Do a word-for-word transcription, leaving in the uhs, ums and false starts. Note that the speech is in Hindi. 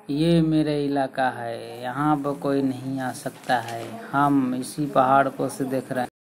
ये मेरा इलाका है, यहाँ पर कोई नहीं आ सकता है। हम इसी पहाड़ को से देख रहे हैं।